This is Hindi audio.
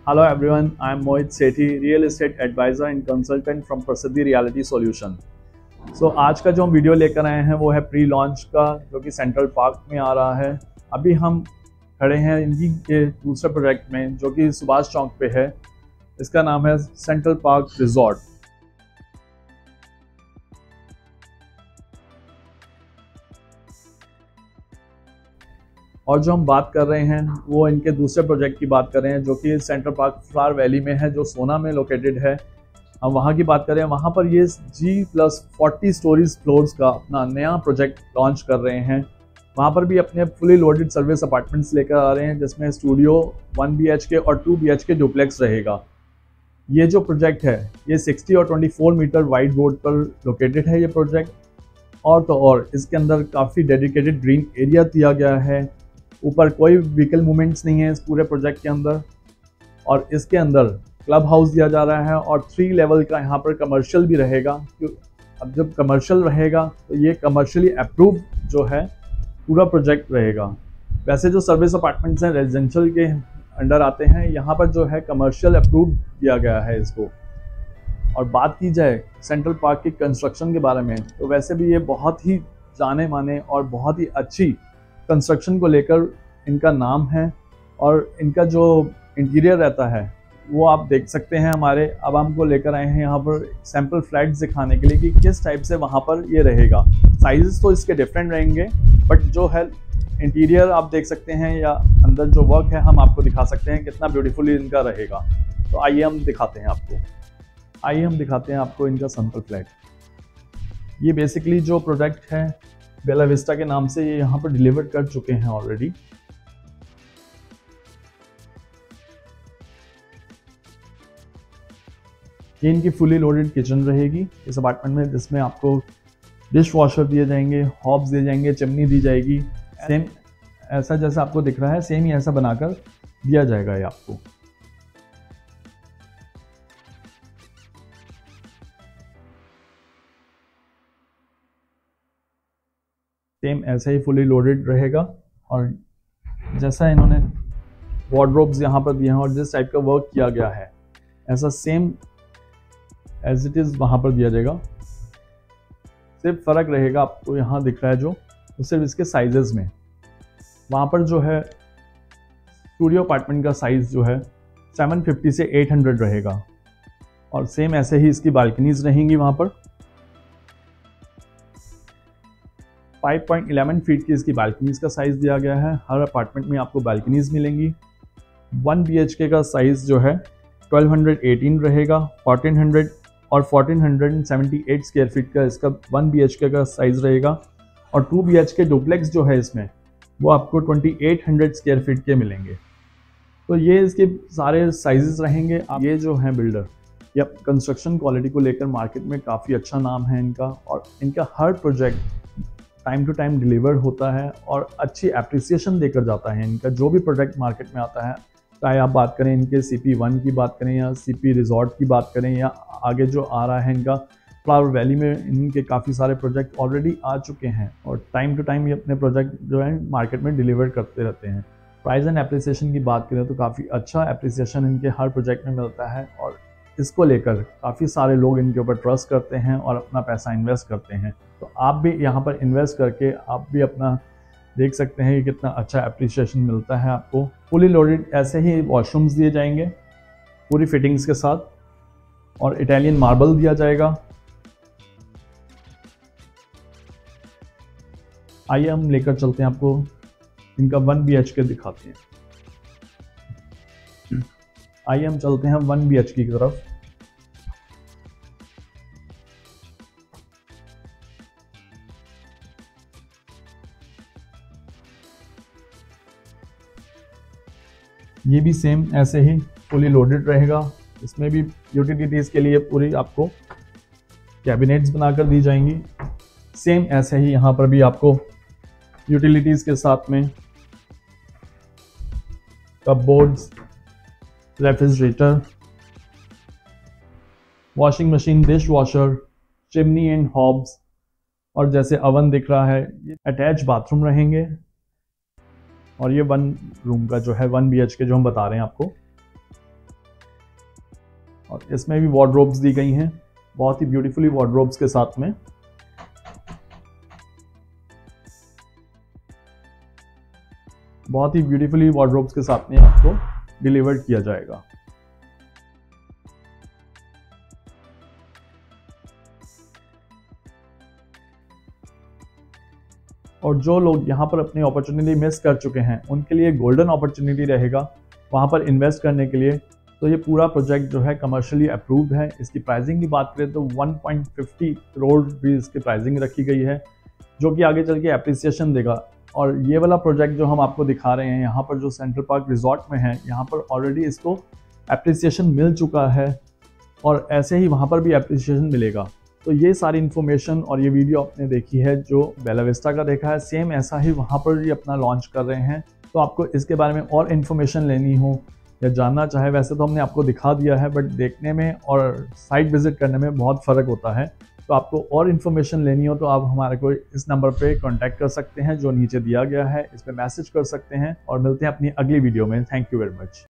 Hello everyone, I am Mohit Sethi, real estate advisor and consultant from Prasiddhi Realty Solution. आज का जो हम वीडियो लेकर आए हैं वो है प्री लॉन्च का, जो कि सेंट्रल पार्क में आ रहा है। अभी हम खड़े हैं इनकी के दूसरे प्रोजेक्ट में, जो कि सुभाष चौक पे है। इसका नाम है सेंट्रल पार्क रिजॉर्ट। और जो हम बात कर रहे हैं वो इनके दूसरे प्रोजेक्ट की बात कर रहे हैं, जो कि सेंट्रल पार्क फ्लावर वैली में है, जो सोना में लोकेटेड है। हम वहाँ की बात करें, वहाँ पर ये G+40 स्टोरीज फ्लोर्स का अपना नया प्रोजेक्ट लॉन्च कर रहे हैं। वहाँ पर भी अपने फुली लोडेड सर्विस अपार्टमेंट्स लेकर आ रहे हैं, जिसमें स्टूडियो 1 BHK और 2 BHK डुप्लेक्स रहेगा। ये जो प्रोजेक्ट है ये 60 और 24 मीटर वाइड रोड पर लोकेटेड है ये प्रोजेक्ट। और तो और इसके अंदर काफ़ी डेडिकेटेड ग्रीन एरिया दिया गया है। ऊपर कोई व्हीकल मूवमेंट्स नहीं है इस पूरे प्रोजेक्ट के अंदर। और इसके अंदर क्लब हाउस दिया जा रहा है और 3 लेवल का यहाँ पर कमर्शियल भी रहेगा। अब जब कमर्शियल रहेगा तो ये कमर्शियली अप्रूव जो है पूरा प्रोजेक्ट रहेगा। वैसे जो सर्विस अपार्टमेंट्स हैं रेजिडेंशियल के अंडर आते हैं, यहाँ पर जो है कमर्शियल अप्रूव किया गया है इसको। और बात की जाए सेंट्रल पार्क की कंस्ट्रक्शन के बारे में, तो वैसे भी ये बहुत ही जाने माने और बहुत ही अच्छी कंस्ट्रक्शन को लेकर इनका नाम है। और इनका जो इंटीरियर रहता है वो आप देख सकते हैं हमारे। अब हमको लेकर आए हैं यहाँ पर सैम्पल फ्लैट्स दिखाने के लिए कि किस टाइप से वहाँ पर ये रहेगा। साइजेस तो इसके डिफरेंट रहेंगे, बट जो है इंटीरियर आप देख सकते हैं या अंदर जो वर्क है हम आपको दिखा सकते हैं कितना ब्यूटीफुली इनका रहेगा। तो आइए हम दिखाते हैं आपको इनका सैम्पल फ्लैट। ये बेसिकली जो प्रोजेक्ट है बेला विस्टा के नाम से ये यहाँ पर डिलीवर कर चुके हैं ऑलरेडी। ये इनकी फुली लोडेड किचन रहेगी इस अपार्टमेंट में, जिसमें आपको डिश वॉशर दिए जाएंगे, हॉब्स दिए जाएंगे, चिमनी दी जाएगी। सेम ऐसा जैसा आपको दिख रहा है सेम ही ऐसा बनाकर दिया जाएगा ये आपको। सेम ऐसा ही फुली लोडेड रहेगा। और जैसा इन्होंने वार्डरोब्स यहाँ पर दिए हैं और जिस टाइप का वर्क किया गया है, ऐसा सेम एज इट इज़ वहाँ पर दिया जाएगा। सिर्फ फ़र्क रहेगा आपको यहाँ दिख रहा है जो, तो सिर्फ इसके साइजेस में। वहाँ पर जो है स्टूडियो अपार्टमेंट का साइज़ जो है 750 से 800 रहेगा। और सेम ऐसे ही इसकी बालकनीज रहेंगी। वहाँ पर 5.11 फीट की इसकी बालकनीज का साइज़ दिया गया है। हर अपार्टमेंट में आपको बालकनीज मिलेंगी। 1 BHK का साइज़ जो है 1218 रहेगा। 1400 और 1478 स्क्वायर फीट का इसका 1 BHK का साइज़ रहेगा। और 2 BHK डुप्लेक्स जो है इसमें वो आपको 2800 स्क्वायर फीट के मिलेंगे। तो ये इसके सारे साइजेस रहेंगे। ये जो हैं बिल्डर, या कंस्ट्रक्शन क्वालिटी को लेकर मार्केट में काफ़ी अच्छा नाम है इनका। और इनका हर project time to time deliver होता है और अच्छी एप्रिसिएशन देकर जाता है। इनका जो भी प्रोडक्ट मार्केट में आता है, चाहे आप बात करें इनके CP1 की बात करें या CP रिजॉर्ट की बात करें, या आगे जो आ रहा है इनका फ्लावर वैली में, इनके काफ़ी सारे प्रोजेक्ट ऑलरेडी आ चुके हैं। और टाइम टू टाइम ये अपने प्रोजेक्ट जो है मार्केट में डिलीवर करते रहते हैं। प्राइस एंड एप्रिसिएशन की बात करें तो काफ़ी अच्छा एप्रिसिएशन इनके हर प्रोजेक्ट में मिलता है। और इसको लेकर काफ़ी सारे लोग इनके ऊपर ट्रस्ट करते हैं और अपना पैसा इन्वेस्ट करते हैं। तो आप भी यहाँ पर इन्वेस्ट करके आप भी अपना देख सकते हैं कि कितना अच्छा एप्रिसिएशन मिलता है आपको। फुली लोडेड ऐसे ही वॉशरूम्स दिए जाएंगे पूरी फिटिंग्स के साथ, और इटालियन मार्बल दिया जाएगा। आइए हम लेकर चलते हैं आपको इनका 1 BHK दिखाते हैं। आइए हम चलते हैं 1 BHK की तरफ। ये भी सेम ऐसे ही फुली लोडेड रहेगा। इसमें भी यूटिलिटीज़ के लिए पूरी आपको कैबिनेट्स बनाकर दी जाएंगी। सेम ऐसे ही यहाँ पर भी आपको यूटिलिटीज़ के साथ में cupboards, refrigerator, washing machine, dish washer, chimney and hobs, और जैसे अवन दिख रहा है, ये अटैच बाथरूम रहेंगे। और ये 1 रूम का जो है 1 BHK जो हम बता रहे हैं आपको, और इसमें भी वार्डरोब्स दी गई हैं, बहुत ही ब्यूटीफुली वार्डरोब्स के साथ में। बहुत ही ब्यूटीफुली वार्डरोब्स के साथ में आपको डिलीवर्ड किया जाएगा। और जो लोग यहाँ पर अपनी अपॉर्चुनिटी मिस कर चुके हैं उनके लिए गोल्डन अपॉर्चुनिटी रहेगा वहाँ पर इन्वेस्ट करने के लिए। तो ये पूरा प्रोजेक्ट जो है कमर्शियली अप्रूव्ड है। इसकी प्राइसिंग की बात करें तो 1.50 करोड़ भी इसकी प्राइसिंग रखी गई है, जो कि आगे चल के एप्रिसिएशन देगा। और ये वाला प्रोजेक्ट जो हम आपको दिखा रहे हैं यहाँ पर जो सेंट्रल पार्क रिजॉर्ट में है, यहाँ पर ऑलरेडी इसको एप्रिसिएशन मिल चुका है और ऐसे ही वहाँ पर भी एप्रिसिएशन मिलेगा। तो ये सारी इन्फॉर्मेशन और ये वीडियो आपने देखी है जो बेला विस्टा का देखा है, सेम ऐसा ही वहाँ पर ही अपना लॉन्च कर रहे हैं। तो आपको इसके बारे में और इन्फॉर्मेशन लेनी हो या जानना चाहे, वैसे तो हमने आपको दिखा दिया है, बट देखने में और साइट विजिट करने में बहुत फ़र्क होता है। तो आपको और इन्फॉर्मेशन लेनी हो तो आप हमारे को इस नंबर पे कांटेक्ट कर सकते हैं जो नीचे दिया गया है, इस पर मैसेज कर सकते हैं। और मिलते हैं अपनी अगली वीडियो में। Thank you very much.